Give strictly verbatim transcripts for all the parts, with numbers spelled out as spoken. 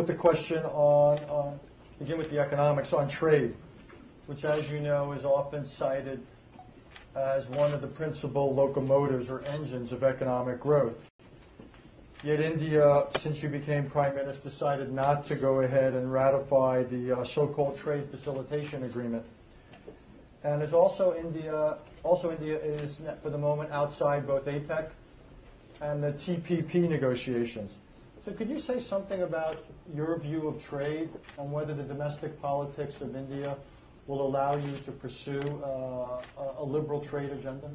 with a question on, on, begin with the economics on trade, which, as you know, is often cited as one of the principal locomotives or engines of economic growth. Yet India, since you became prime minister, decided not to go ahead and ratify the uh, so-called trade facilitation agreement. And it's also India, also India is for the moment outside both APEC and the T P P negotiations. So could you say something about your view of trade and whether the domestic politics of India will allow you to pursue uh, a liberal trade agenda?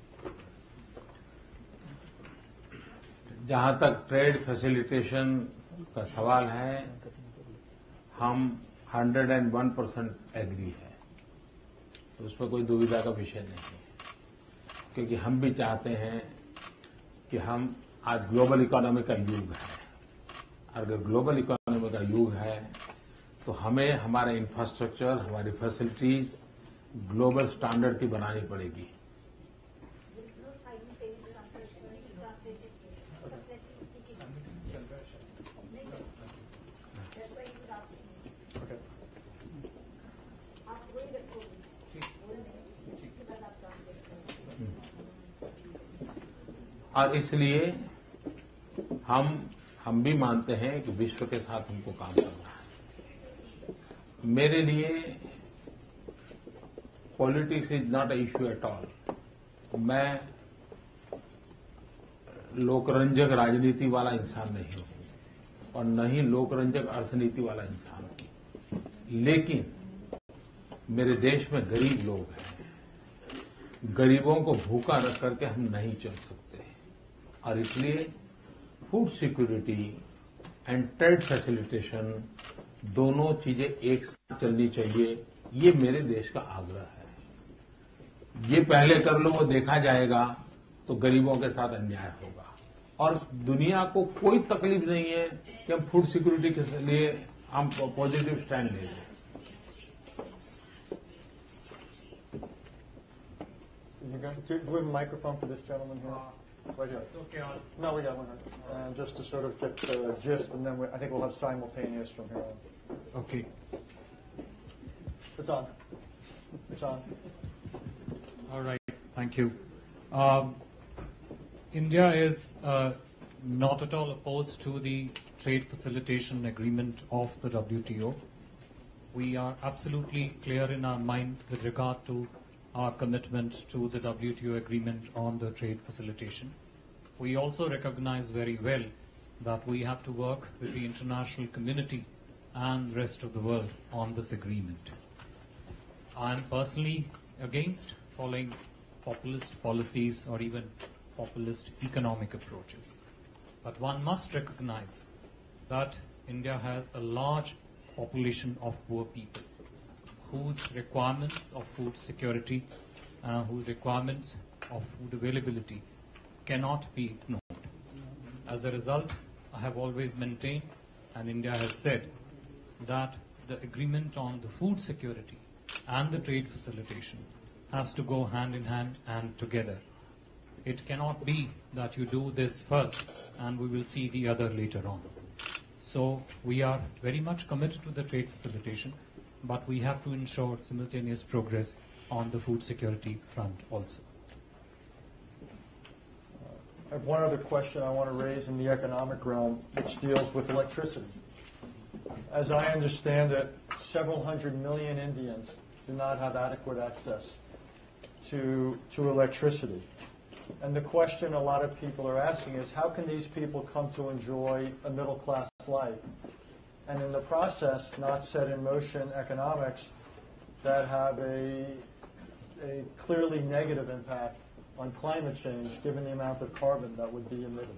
जहां तक trade facilitation का सवाल है, हम एक सौ एक percent agree है, तो उस पर कोई दुविधा का विषय नहीं है, क्योंकि हम भी चाहते हैं कि हम आज ग्लोबल इकोनॉमी का युग है। अगर ग्लोबल इकोनॉमी का युग है तो हमें हमारे इंफ्रास्ट्रक्चर, हमारी फैसिलिटीज ग्लोबल स्टैंडर्ड की बनानी पड़ेगी। और इसलिए हम हम भी मानते हैं कि विश्व के साथ हमको काम करना है। मेरे लिए politics is not a issue at all. मैं लोकरंजक राजनीति वाला इंसान नहीं हूं और न ही लोकरंजक अर्थनीति वाला इंसान हूं, लेकिन मेरे देश में गरीब लोग हैं। गरीबों को भूखा रख करके हम नहीं चल सकते और इसलिए food security and trade facilitation दोनों चीजें एक साथ चलनी चाहिए, ये मेरे देश का आग्रह है। ये पहले कर लो, वो देखा जाएगा तो गरीबों के साथ अन्याय होगा और दुनिया को कोई तकलीफ नहीं है कि हम फूड सिक्योरिटी के लिए हम पॉजिटिव स्टैंड ले लें। You got, do we have a microphone for this gentleman here? Uh, right here. Okay, I'll... No, we got one here. And just to sort of get the gist, and then we, I think we'll have simultaneous from here on. Okay. It's on. It's on. All right. Thank you. Um, India is uh, not at all opposed to the trade facilitation agreement of the W T O. We are absolutely clear in our mind with regard to our commitment to the W T O agreement on the trade facilitation. We also recognize very well that we have to work with the international community and the rest of the world on this agreement. I am personally against following populist policies or even populist economic approaches. But one must recognize that India has a large population of poor people whose requirements of food security, uh, whose requirements of food availability cannot be ignored. As a result, I have always maintained, and India has said, that the agreement on the food security and the trade facilitation has to go hand in hand and together. It cannot be that you do this first and we will see the other later on. So we are very much committed to the trade facilitation, but we have to ensure simultaneous progress on the food security front also. I have one other question I want to raise in the economic realm, which deals with electricity. As I understand it, several hundred million Indians do not have adequate access to, to electricity. And the question a lot of people are asking is, how can these people come to enjoy a middle-class life and in the process not set in motion economics that have a, a clearly negative impact on climate change given the amount of carbon that would be emitted?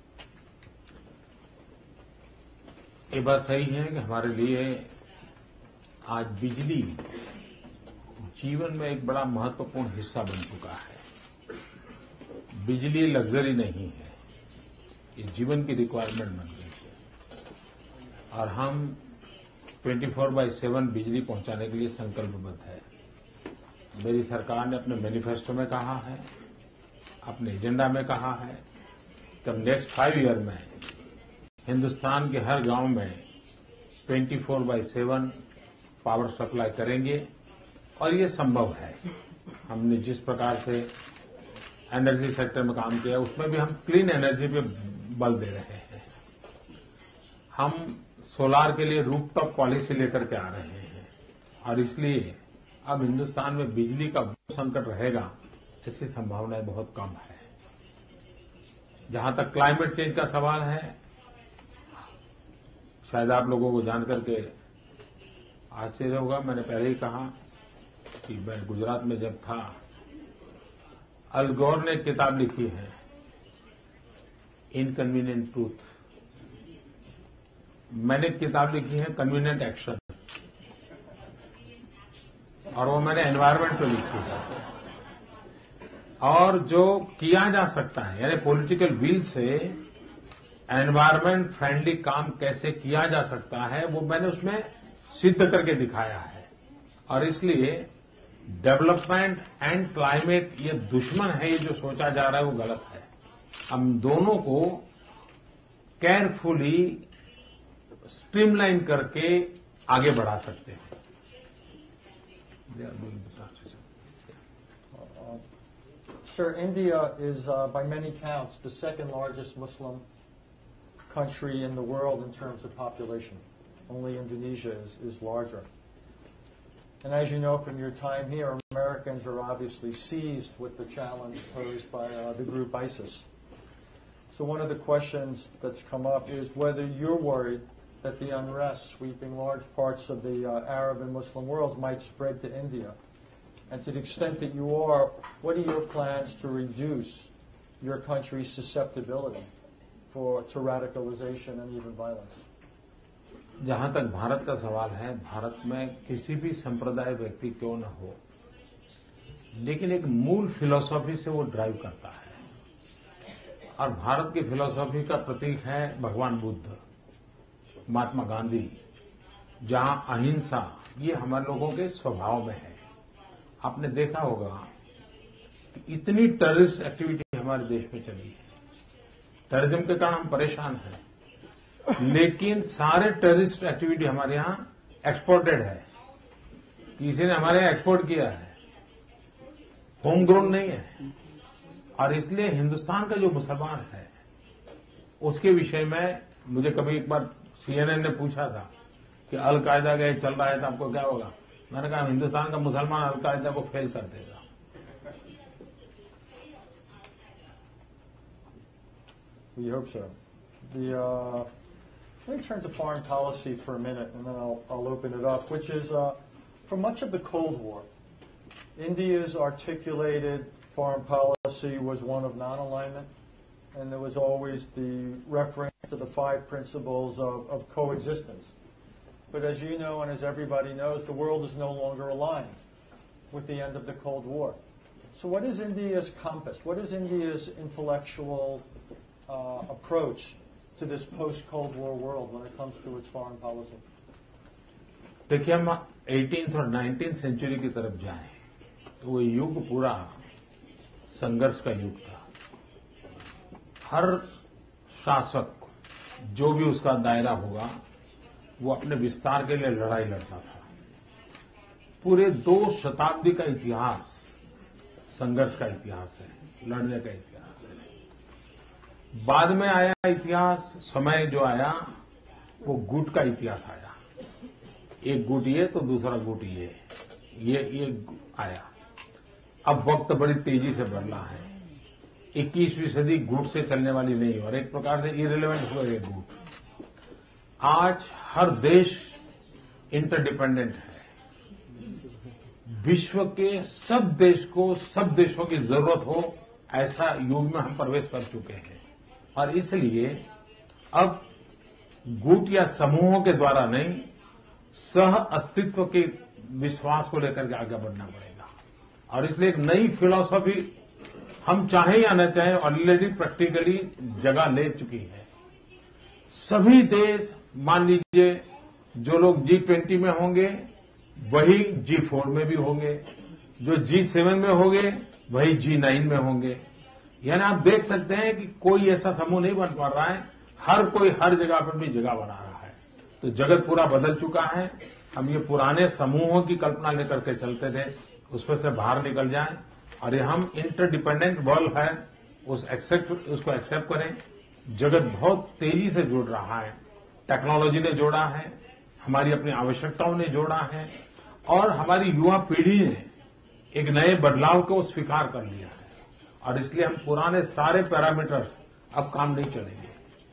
ये बात सही है कि हमारे लिए आज बिजली जीवन में एक बड़ा महत्वपूर्ण हिस्सा बन चुका है। बिजली लग्जरी नहीं है, ये जीवन की रिक्वायरमेंट बन गई है और हम चौबीस बाई सात बिजली पहुंचाने के लिए संकल्पबद्ध है। मेरी सरकार ने अपने मैनिफेस्टो में कहा है, अपने एजेंडा में कहा है कि अब नेक्स्ट फाइव ईयर में हिंदुस्तान के हर गांव में चौबीस बाय सात पावर सप्लाई करेंगे और ये संभव है। हमने जिस प्रकार से एनर्जी सेक्टर में काम किया उसमें भी हम क्लीन एनर्जी पे बल दे रहे हैं। हम सोलार के लिए रूफटॉप पॉलिसी लेकर के आ रहे हैं और इसलिए अब हिंदुस्तान में बिजली का संकट रहेगा ऐसी संभावनाएं बहुत कम है। जहां तक क्लाइमेट चेंज का सवाल है, शायद आप लोगों को जानकर के आश्चर्य होगा, मैंने पहले ही कहा कि मैं गुजरात में जब था, अल गौर ने एक किताब लिखी है इनकन्वीनियंट ट्रूथ। मैंने एक किताब लिखी है कन्वीनियंट एक्शन, और वो मैंने एनवायरमेंट पे लिखी है। और जो किया जा सकता है, यानी पॉलिटिकल विल से एनवायरमेंट फ्रेंडली काम कैसे किया जा सकता है, वो मैंने उसमें सिद्ध करके दिखाया है। और इसलिए डेवलपमेंट एंड क्लाइमेट ये दुश्मन है, ये जो सोचा जा रहा है वो गलत है। हम दोनों को केयरफुली स्ट्रीमलाइन करके आगे बढ़ा सकते हैं। Sir, India is, uh, by many counts, the second largest Muslim country in the world in terms of population. Only Indonesia is, is larger. And as you know from your time here, Americans are obviously seized with the challenge posed by uh, the group ISIS. So one of the questions that's come up is whether you're worried that the unrest sweeping large parts of the uh, Arab and Muslim worlds might spread to India. And to the extent that you are, what are your plans to reduce your country's susceptibility for, to radicalization and even violence? जहां तक भारत का सवाल है, भारत में किसी भी संप्रदाय व्यक्ति क्यों न हो, लेकिन एक मूल फिलॉसफी से वो ड्राइव करता है। और भारत की फिलॉसफी का प्रतीक है भगवान बुद्ध, महात्मा गांधी, जहां अहिंसा ये हमारे लोगों के स्वभाव में है। आपने देखा होगा कि इतनी टेररिस्ट एक्टिविटी हमारे देश में चली है, टेररिज्म के कारण हम परेशान हैं, लेकिन सारे टेररिस्ट एक्टिविटी हमारे यहां एक्सपोर्टेड है, किसी ने हमारे यहां एक्सपोर्ट किया है, होम ग्रोन नहीं है। और इसलिए हिंदुस्तान का जो मुसलमान है उसके विषय में मुझे कभी एक बार सीएनएन ने पूछा था कि अलकायदा का चल रहा है तो आपको क्या होगा। मैंने कहा हिंदुस्तान का मुसलमान अलकायदा को फेल कर देगा। We hope so. The, uh, let me turn to foreign policy for a minute, and then I'll, I'll open it up, which is, uh, for much of the Cold War, India's articulated foreign policy was one of non-alignment, and there was always the reference to the five principles of, of coexistence. But as you know, and as everybody knows, the world is no longer aligned with the end of the Cold War. So what is India's compass? What is India's intellectual uh, approach to this post-Cold War world when it comes to its foreign policy? देखिए, हम अठारहवीं और उन्नीसवीं century की तरफ जाएं तो वो युग पूरा संघर्ष का युग था। हर शासक जो भी उसका दायरा होगा वो अपने विस्तार के लिए लड़ाई लड़ता था। पूरे दो शताब्दी का इतिहास संघर्ष का इतिहास है, लड़ने का इतिहास है। बाद में आया इतिहास, समय जो आया वो गुट का इतिहास आया। एक गुट ये तो दूसरा गुट ये ये ये आया। अब वक्त बड़ी तेजी से बढ़ रहा है। इक्कीसवीं सदी गुट से चलने वाली नहीं और एक प्रकार से इरेलेवेंट हुआ ये गुट। आज हर देश इंटरडिपेंडेंट है। विश्व के सब देश को सब देशों की जरूरत हो ऐसा युग में हम प्रवेश कर चुके हैं और इसलिए अब गुट या समूहों के द्वारा नहीं, सह अस्तित्व के विश्वास को लेकर के आगे बढ़ना पड़ेगा। और इसलिए एक नई फिलॉसफी हम चाहें या न चाहें ऑलरेडी प्रैक्टिकली जगह ले चुकी है। सभी देश, मान लीजिए जो लोग जी ट्वेंटी में होंगे वही जी फोर में भी होंगे, जो जी सेवन में होंगे वही जी नाइन में होंगे। यानी आप देख सकते हैं कि कोई ऐसा समूह नहीं बन पा रहा है, हर कोई हर जगह पर भी जगह बना रहा है। तो जगत पूरा बदल चुका है। हम ये पुराने समूहों की कल्पना लेकर के चलते थे, उसमें से बाहर निकल जाएं और ये हम इंटरडिपेंडेंट वर्ल्ड है उस एक्सेप्ट उसको एक्सेप्ट करें। जगत बहुत तेजी से जुड़ रहा है, टेक्नोलॉजी ने जोड़ा है, हमारी अपनी आवश्यकताओं ने जोड़ा है और हमारी युवा पीढ़ी ने एक नए बदलाव को स्वीकार कर लिया है और इसलिए हम पुराने सारे पैरामीटर्स अब काम नहीं चलेंगे।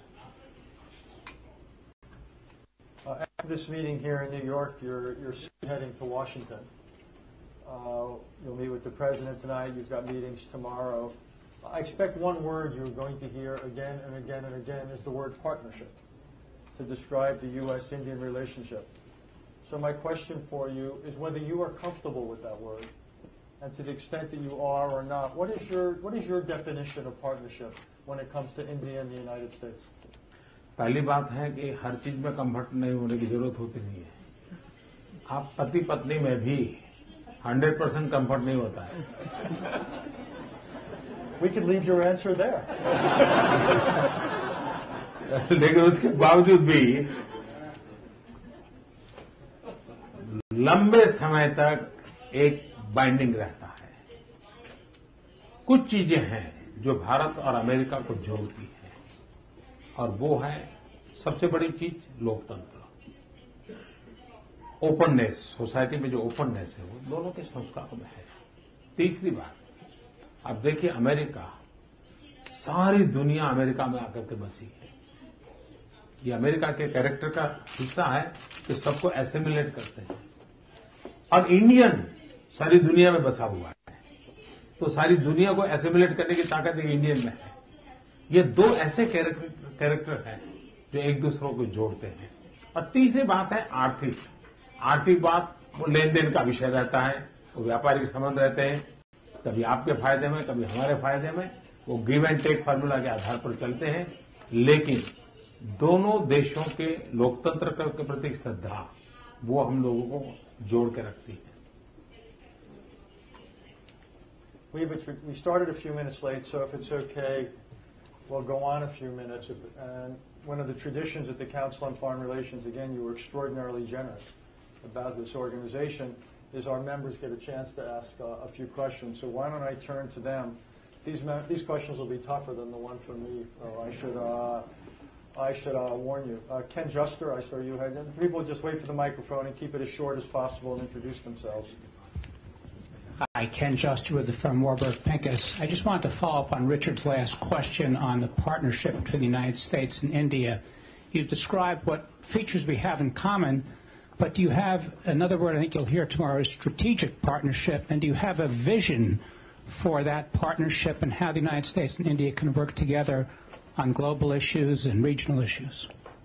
Uh, after this meeting here in New York, you're, you're heading to Washington. Uh, you'll meet with the president tonight. You've got meetings tomorrow. I expect one word you're going to hear again and again and again is the word partnership to describe the U S Indian relationship. So my question for you is whether you are comfortable with that word, and to the extent that you are or not, what is your what is your definition of partnership when it comes to India and the United States? पहली बात है कि हर चीज में comfort नहीं होने की जरूरत होती नहीं है। आप पति पत्नी में भी हंड्रेड परसेंट कम्फर्ट नहीं होता है। We can leave your answer there. लेकिन उसके बावजूद भी लंबे समय तक एक बाइंडिंग रहता है। कुछ चीजें हैं जो भारत और अमेरिका को जोड़ती है और वो है सबसे बड़ी चीज लोकतंत्र, ओपननेस। सोसाइटी में जो ओपननेस है वो दोनों के संस्कार में है। तीसरी बात, अब देखिए अमेरिका, सारी दुनिया अमेरिका में आकर के बसी है। ये अमेरिका के कैरेक्टर का हिस्सा है कि सबको एसिमिलेट करते हैं और इंडियन सारी दुनिया में बसा हुआ है, तो सारी दुनिया को एसिमिलेट करने की ताकत एक इंडियन में है। ये दो ऐसे कैरेक्टर कैरेक्टर हैं जो एक दूसरों को जोड़ते हैं। और तीसरी बात है आर्थिक। आर्थिक बात वो लेन देन का विषय रहता है, वो व्यापारिक संबंध रहते हैं, कभी आपके फायदे में कभी हमारे फायदे में, वो गिव एंड टेक फार्मूला के आधार पर चलते हैं। लेकिन दोनों देशों के लोकतंत्र के प्रति श्रद्धा वो हम लोगों को जोड़ के रखती है। We we started a few minutes late, so if it's okay, we'll go on a few minutes. And one of the traditions at the Council on Foreign Relations, again, you were extraordinarily generous about this organization, is our members get a chance to ask uh, a few questions. So why don't I turn to them? These these questions will be tougher than the one from me. So I should uh, I should uh, warn you. Uh, Ken Juster, I saw you had. People just wait for the microphone and keep it as short as possible and introduce themselves. Hi, Ken Juster with the firm Warburg Pincus. I just wanted to follow up on Richard's last question on the partnership between the United States and India. You've described what features we have in common, but do you have another word I think you'll hear tomorrow is strategic partnership, and do you have a vision for that partnership and how the United States and India can work together on global issues and regional issues?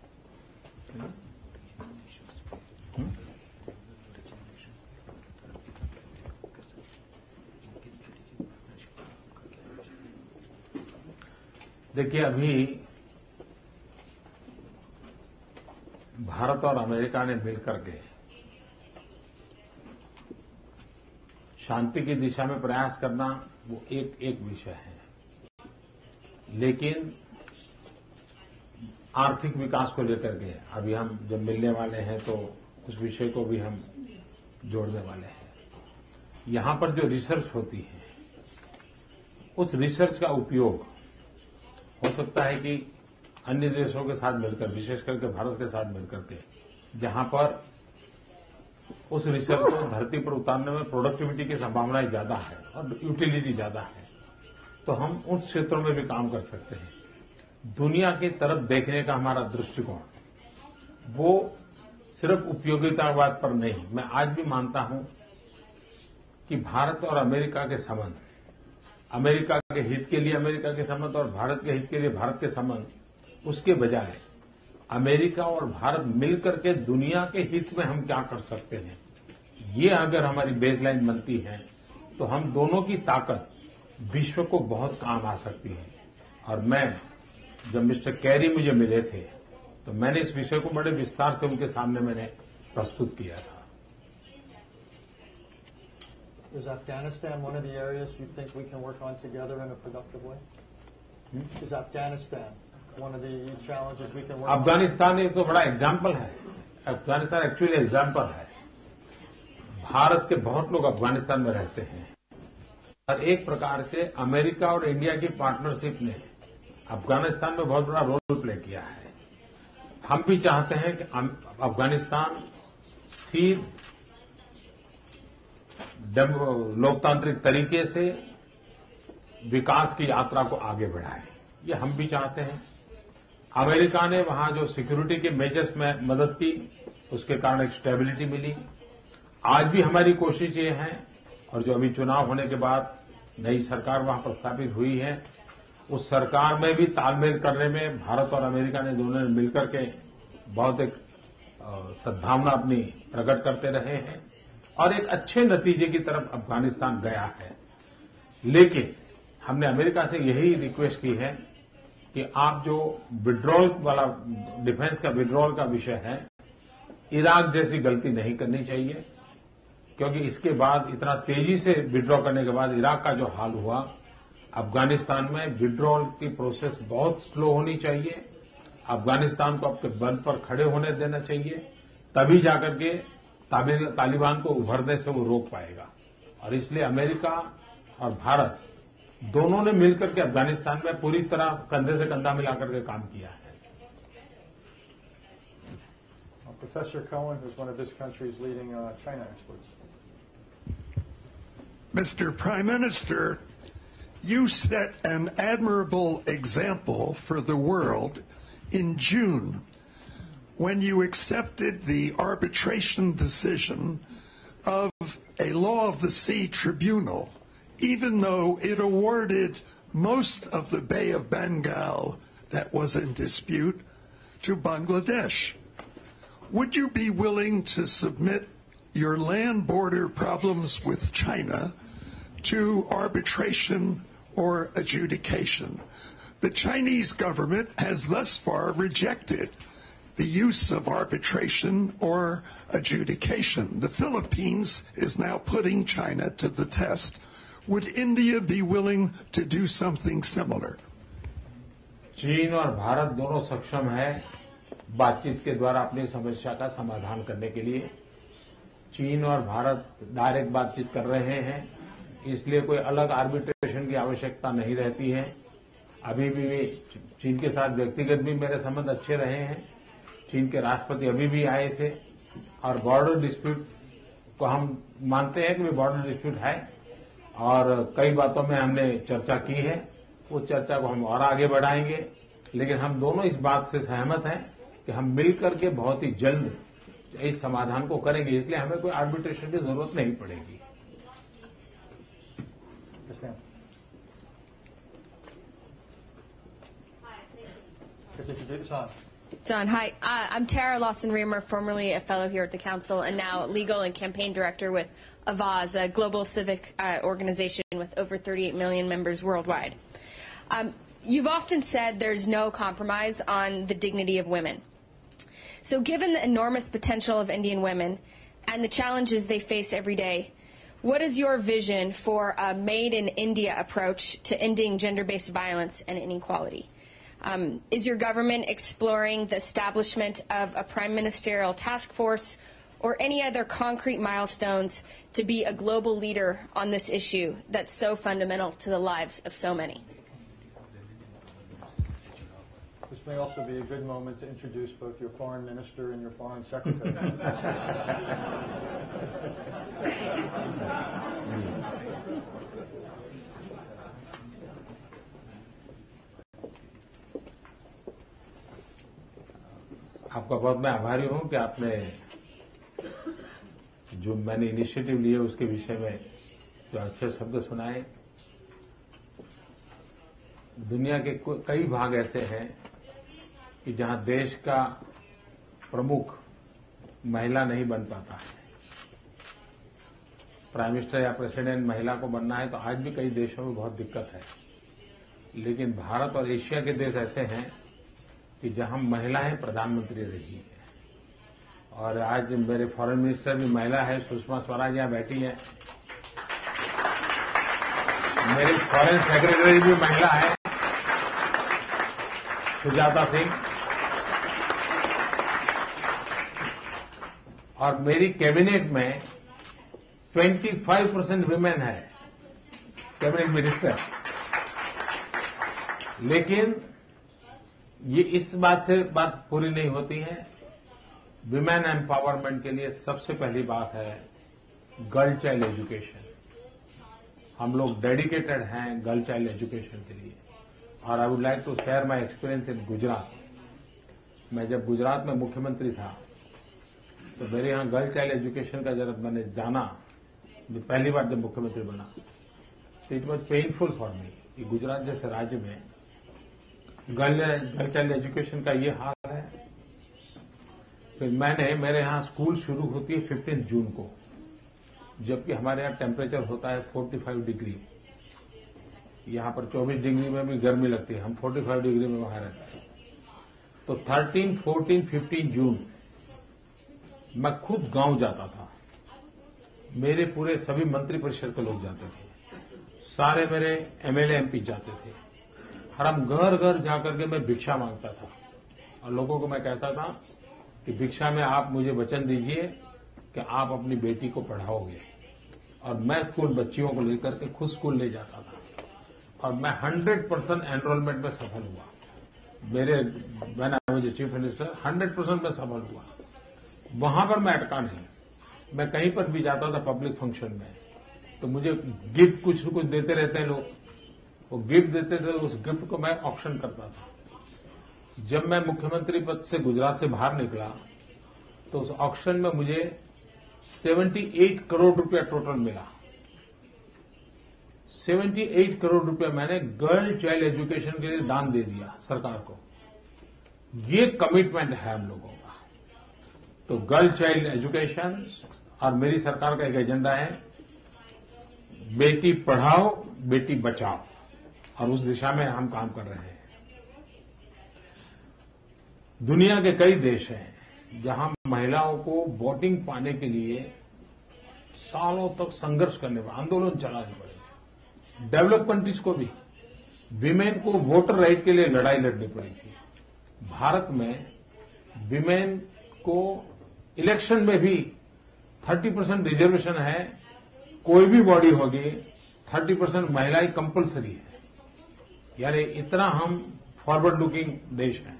देखिए, अभी भारत और America ने मिलकर के शांति की दिशा में प्रयास करना वो एक एक विषय है, लेकिन आर्थिक विकास को लेकर के अभी हम जब मिलने वाले हैं तो उस विषय को भी हम जोड़ने वाले हैं। यहां पर जो रिसर्च होती है उस रिसर्च का उपयोग हो सकता है कि अन्य देशों के साथ मिलकर, विशेष करके भारत के साथ मिलकर के, जहां पर उस रिसर्च को धरती पर उतारने में प्रोडक्टिविटी की संभावनाएं ज्यादा है और यूटिलिटी ज्यादा है, तो हम उस क्षेत्रों में भी काम कर सकते हैं। दुनिया की तरफ देखने का हमारा दृष्टिकोण वो सिर्फ उपयोगितावाद पर नहीं, मैं आज भी मानता हूं कि भारत और अमेरिका के संबंध, अमेरिका के हित के लिए अमेरिका के संबंध और भारत के हित के लिए भारत के संबंध, उसके बजाय अमेरिका और भारत मिलकर के दुनिया के हित में हम क्या कर सकते हैं, ये अगर हमारी बेसलाइन बनती है तो हम दोनों की ताकत विश्व को बहुत काम आ सकती है। और मैं जब मिस्टर कैरी मुझे मिले थे तो मैंने इस विषय को बड़े विस्तार से उनके सामने मैंने प्रस्तुत किया था। Is Afghanistan one of the areas you think we can work on together in a productive way? Hmm? Is Afghanistan one of the challenges we can work on? Afghanistan एक तो बड़ा एग्जाम्पल है अफगानिस्तान एक्चुअली एग्जाम्पल है। भारत के बहुत लोग अफगानिस्तान में रहते हैं और एक प्रकार से अमेरिका और इंडिया की पार्टनरशिप ने अफगानिस्तान में बहुत बड़ा रोल प्ले किया है। हम भी चाहते हैं कि अफगानिस्तान स्थिर लोकतांत्रिक तरीके से विकास की यात्रा को आगे बढ़ाए, ये हम भी चाहते हैं। अमेरिका ने वहां जो सिक्योरिटी के मेजर्स में मदद की, उसके कारण एक स्टेबिलिटी मिली। आज भी हमारी कोशिश ये है, और जो अभी चुनाव होने के बाद नई सरकार वहां प्रस्तापित हुई है, उस सरकार में भी तालमेल करने में भारत और अमेरिका ने दोनों ने मिलकर के बहुत एक सद्भावना अपनी प्रकट करते रहे हैं और एक अच्छे नतीजे की तरफ अफगानिस्तान गया है। लेकिन हमने अमेरिका से यही रिक्वेस्ट की है कि आप जो विड्रॉल वाला डिफेंस का विड्रॉल का विषय है, इराक जैसी गलती नहीं करनी चाहिए, क्योंकि इसके बाद इतना तेजी से विड्रॉ करने के बाद इराक का जो हाल हुआ, अफगानिस्तान में विड्रॉल की प्रोसेस बहुत स्लो होनी चाहिए। अफगानिस्तान को अपने बल पर खड़े होने देना चाहिए, तभी जाकर के तालिबान को उभरने से वो रोक पाएगा। और इसलिए अमेरिका और भारत दोनों ने मिलकर के अफगानिस्तान में पूरी तरह कंधे से कंधा मिलाकर के काम किया है। Professor Cohen, who's one of this country's leading uh, China experts. Mister Prime Minister, you set an admirable example for the world in June when you accepted the arbitration decision of a Law of the Sea tribunal, even though it awarded most of the Bay of Bengal that was in dispute to Bangladesh. Would you be willing to submit your land border problems with China to arbitration or adjudication? The Chinese government has thus far rejected the use of arbitration or adjudication. The Philippines is now putting China to the test. Would India be willing to do something similar? चीन और भारत दोनों सक्षम है बातचीत के द्वारा अपनी समस्या का समाधान करने के लिए। चीन और भारत डायरेक्ट बातचीत कर रहे हैं, इसलिए कोई अलग आर्बिट्रेशन की आवश्यकता नहीं रहती है। अभी भी चीन के साथ व्यक्तिगत भी मेरे संबंध अच्छे रहे हैं। चीन के राष्ट्रपति अभी भी आए थे और बॉर्डर डिस्प्यूट को हम मानते हैं कि बॉर्डर डिस्प्यूट है और कई बातों में हमने चर्चा की है। उस चर्चा को हम और आगे बढ़ाएंगे, लेकिन हम दोनों इस बात से सहमत हैं कि हम मिलकर के बहुत ही जल्द इस समाधान को करेंगे, इसलिए हमें कोई आर्बिट्रेशन की जरूरत नहीं पड़ेगी। Don, hi. Uh, I'm Tara Lawson-Reamer, formerly a fellow here at the Council and now legal and campaign director with Avaz, a global civic uh, organization with over thirty-eight million members worldwide. Um, you've often said there's no compromise on the dignity of women. So given the enormous potential of Indian women and the challenges they face every day, what is your vision for a made-in-India approach to ending gender-based violence and inequality? Um, is your government exploring the establishment of a prime ministerial task force or any other concrete milestones to be a global leader on this issue that's so fundamental to the lives of so many? This may also be a good moment to introduce both your foreign minister and your foreign secretary. आपका बहुत मैं आभारी हूं कि आपने जो मैंने initiative लिए उसके विषय में जो अच्छे शब्द सुनाए। दुनिया के कई भाग ऐसे हैं कि जहां देश का प्रमुख महिला नहीं बन पाता है। प्राइम मिनिस्टर या प्रेसिडेंट महिला को बनना है तो आज भी कई देशों में बहुत दिक्कत है, लेकिन भारत और एशिया के देश ऐसे हैं कि जहां महिलाएं प्रधानमंत्री रही हैं। और आज मेरे फॉरेन मिनिस्टर भी महिला है, सुषमा स्वराज यहां बैठी है। मेरी फॉरेन सेक्रेटरी भी महिला है, सुजाता सिंह। और मेरी कैबिनेट में पच्चीस परसेंट विमेन है कैबिनेट मिनिस्टर। लेकिन ये इस बात से बात पूरी नहीं होती है। विमेन एम्पावरमेंट के लिए सबसे पहली बात है गर्ल चाइल्ड एजुकेशन। हम लोग डेडिकेटेड हैं गर्ल चाइल्ड एजुकेशन के लिए। और I would like to share my experience in Gujarat. मैं जब गुजरात में मुख्यमंत्री था तो मेरे यहां गर्ल चाइल्ड एजुकेशन का जब मैंने जाना, पहली बार जब मुख्यमंत्री बना, तो it was painful for me कि गुजरात जैसे राज्य में गर्ल गर्ल चाइल्ड एजुकेशन का ये हाल है। फिर मैंने, मेरे यहां स्कूल शुरू होती है फिफ्टीन जून को, जबकि हमारे यहां टेम्परेचर होता है पैंतालीस डिग्री। यहां पर चौबीस डिग्री में भी गर्मी लगती है, हम पैंतालीस डिग्री में वहां रहते हैं। तो तेरह, चौदह, पंद्रह जून मैं खुद गांव जाता था। मेरे पूरे सभी मंत्री परिषद के लोग जाते थे, सारे मेरे एमएलए एमपी जाते थे, और हम घर घर जाकर के मैं भिक्षा मांगता था। और लोगों को मैं कहता था कि भिक्षा में आप मुझे वचन दीजिए कि आप अपनी बेटी को पढ़ाओगे। और मैं स्कूल बच्चियों को लेकर के खुद स्कूल ले जाता था, और मैं हंड्रेड परसेंट एनरोलमेंट में सफल हुआ। मेरे मैंने मुझे चीफ मिनिस्टर हंड्रेड परसेंट में सफल हुआ। वहां पर मैं अटका नहीं। मैं कहीं पर भी जाता था पब्लिक फंक्शन में, तो मुझे गिफ्ट कुछ न कुछ देते रहते हैं लोग, वो गिफ्ट देते थे, उस गिफ्ट को मैं ऑक्शन करता था। जब मैं मुख्यमंत्री पद से गुजरात से बाहर निकला तो उस ऑक्शन में मुझे अठहत्तर करोड़ रुपया टोटल मिला। अठहत्तर करोड़ रुपया मैंने गर्ल चाइल्ड एजुकेशन के लिए दान दे दिया सरकार को। ये कमिटमेंट है हम लोगों का। तो गर्ल चाइल्ड एजुकेशन, और मेरी सरकार का एक एजेंडा है बेटी पढ़ाओ बेटी बचाओ, और उस दिशा में हम काम कर रहे हैं। दुनिया के कई देश हैं जहां महिलाओं को वोटिंग पाने के लिए सालों तक संघर्ष करने पड़े, आंदोलन चलाने पड़े। डेवलप कंट्रीज को भी विमेन को वोटर राइट के लिए लड़ाई लड़नी पड़ी थी। भारत में विमेन को इलेक्शन में भी तीस परसेंट रिजर्वेशन है। कोई भी बॉडी होगी, तीस परसेंट महिलाएं कंपलसरी है। यानी इतना हम फॉरवर्ड लुकिंग देश हैं।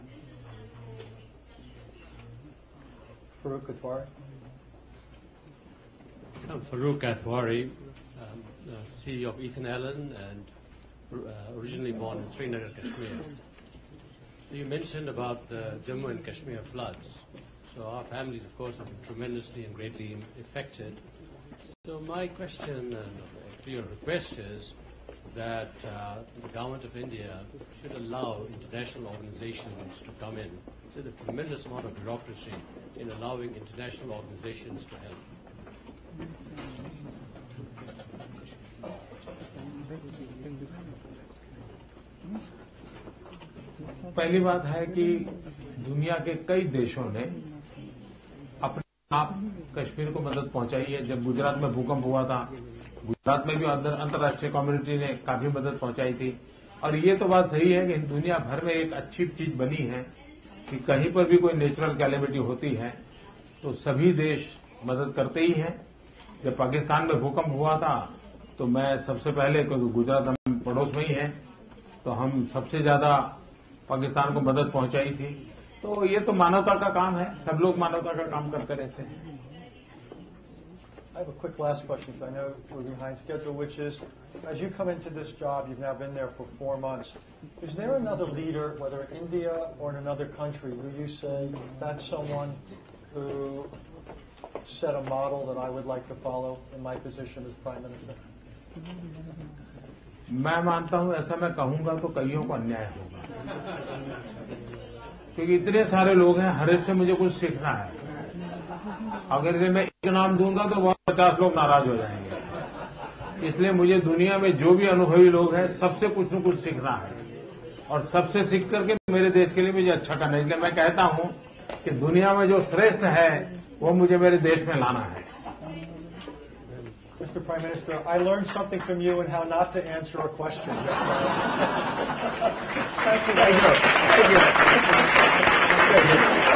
Farouk Kathwari. I'm Farouk Kathwari, um, uh, C E O of Ethan Allen, and uh, originally born in Srinagar, Kashmir. So you mentioned about the Jammu and Kashmir floods. So our families, of course, have been tremendously and greatly affected. So my question and your request is that uh, the government of India should allow international organizations to come in. There's a tremendous amount of bureaucracy in allowing international organizations to help. पहली बात है कि दुनिया के कई देशों ने अपने आप कश्मीर को मदद पहुंचाई है। जब गुजरात में भूकंप हुआ था, गुजरात में भी अंतर्राष्ट्रीय कम्युनिटी ने काफी मदद पहुंचाई थी। और ये तो बात सही है कि दुनिया भर में एक अच्छी चीज बनी है कि कहीं पर भी कोई नेचुरल कैलेमिटी होती है तो सभी देश मदद करते ही हैं। जब पाकिस्तान में भूकंप हुआ था तो मैं सबसे पहले, क्योंकि गुजरात हम पड़ोस में ही है, तो हम सबसे ज्यादा पाकिस्तान को मदद पहुंचाई थी। तो ये तो मानवता का काम है, सब लोग मानवता का काम करते रहते हैं। I have a quick last question, because I know we're behind schedule, which is, as you come into this job, you've now been there for four months. Is there another leader, whether in India or in another country, who you say, that's someone who set a model that I would like to follow in my position as Prime Minister? मैं मानता हूं ऐसा मैं कहूंगा तो कईयों को अन्याय होगा, क्योंकि इतने सारे लोग हैं, हर एक से मुझे कुछ सीखना है। अगर मैं एक नाम दूंगा तो बहुत पचास लोग नाराज हो जाएंगे। इसलिए मुझे दुनिया में जो भी अनुभवी लोग हैं सबसे कुछ न कुछ सीखना है, और सबसे सीख करके मेरे देश के लिए मुझे अच्छा करना है। इसलिए मैं कहता हूं कि दुनिया में जो श्रेष्ठ है वो मुझे मेरे देश में लाना है। Mister Prime Minister, I learned something from you and how not to answer a question. Thank you. Thank you. Thank you.